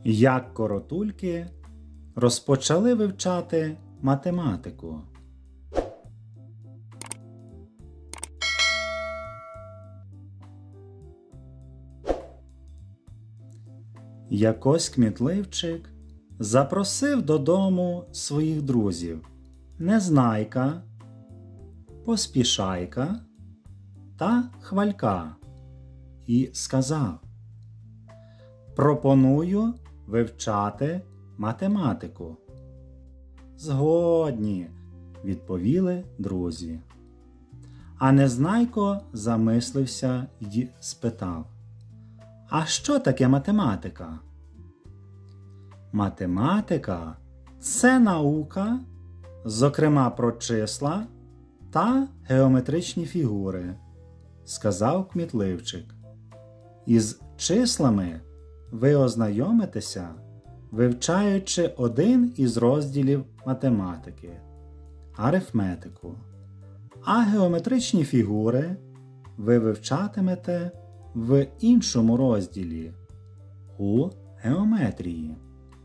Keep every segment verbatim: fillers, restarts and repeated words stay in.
Як коротульки розпочали вивчати математику. Якось кмітливчик запросив додому своїх друзів Незнайка, Поспішайка та Хвалька і сказав: «Пропоную вивчати математику». «Згодні», – відповіли друзі. А Незнайко замислився й спитав: «А що таке математика?» «Математика – це наука, зокрема про числа та геометричні фігури», – сказав кмітливчик. «Із числами ви ознайомитеся, вивчаючи один із розділів математики – арифметику, а геометричні фігури ви вивчатимете в іншому розділі – у геометрії».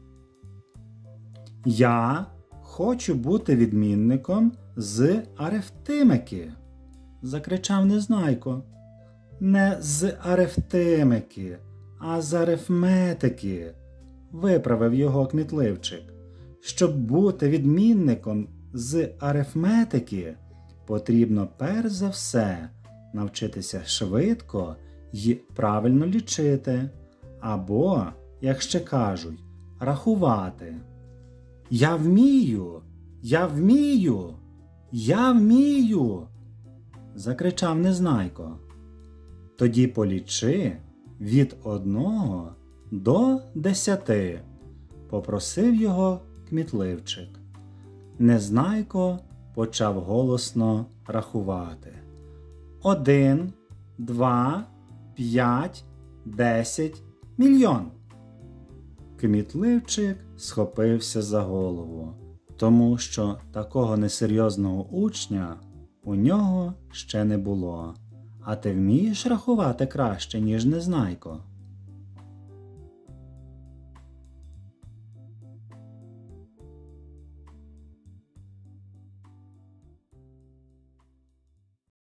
«Я хочу бути відмінником з арифметики», – закричав Незнайко. «Не з арифметики, а з арифметики», – виправив його кмітливчик. «Щоб бути відмінником з арифметики, потрібно перш за все навчитися швидко й правильно лічити, або, як ще кажуть, рахувати». «Я вмію! Я вмію! Я вмію!» – закричав Незнайко. «Тоді полічи від одного до десяти», – попросив його кмітливчик. Незнайко почав голосно рахувати. «Один, два, п'ять, десять, мільйон». Кмітливчик схопився за голову, тому що такого несерйозного учня у нього ще не було. «А ти вмієш рахувати краще, ніж Незнайко?»